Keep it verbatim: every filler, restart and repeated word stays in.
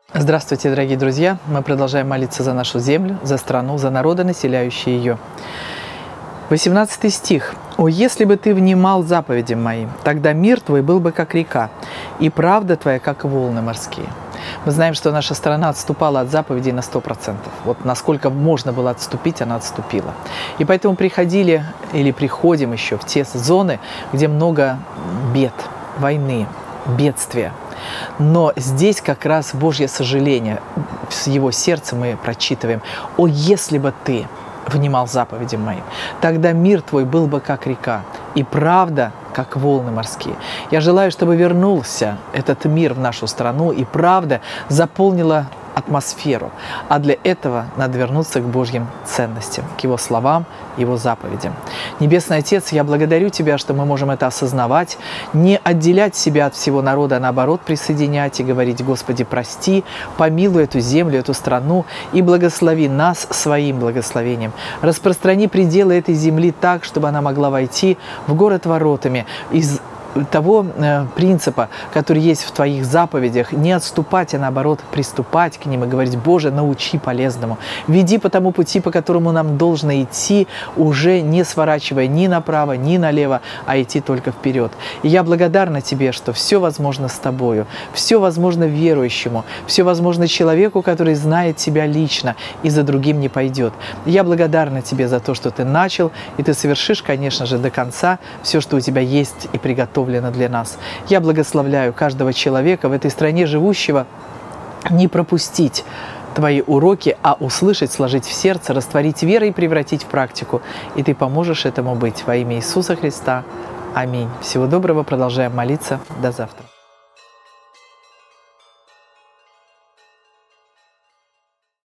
Здравствуйте, дорогие друзья! Мы продолжаем молиться за нашу землю, за страну, за народы, населяющие ее. восемнадцатый стих. «О, если бы ты внимал заповедям моим, тогда мир твой был бы как река, и правда твоя, как волны морские». Мы знаем, что наша страна отступала от заповедей на сто процентов. Вот насколько можно было отступить, она отступила. И поэтому приходили или приходим еще в те зоны, где много бед, войны, бедствия. Но здесь как раз Божье сожаление, с его сердца мы прочитываем: «О, если бы ты внимал заповедям моим, тогда мир твой был бы как река, и правда, как волны морские». Я желаю, чтобы вернулся этот мир в нашу страну, и правда заполнила атмосферу. А для этого надо вернуться к Божьим ценностям, к Его словам, Его заповедям. Небесный Отец, я благодарю Тебя, что мы можем это осознавать, не отделять себя от всего народа, а наоборот присоединять и говорить: Господи, прости, помилуй эту землю, эту страну и благослови нас своим благословением. Распространи пределы этой земли так, чтобы она могла войти в город воротами из того э, принципа, который есть в Твоих заповедях, не отступать, а наоборот приступать к ним и говорить: Боже, научи полезному, веди по тому пути, по которому нам должно идти, уже не сворачивая ни направо, ни налево, а идти только вперед. И я благодарна Тебе, что все возможно с Тобою, все возможно верующему, все возможно человеку, который знает Тебя лично и за другим не пойдет. Я благодарна Тебе за то, что Ты начал, и Ты совершишь, конечно же, до конца все, что у Тебя есть и приготовлено для нас. Я благословляю каждого человека в этой стране живущего не пропустить Твои уроки, а услышать, сложить в сердце, растворить верой и превратить в практику. И Ты поможешь этому быть. Во имя Иисуса Христа. Аминь. Всего доброго. Продолжаем молиться. До завтра.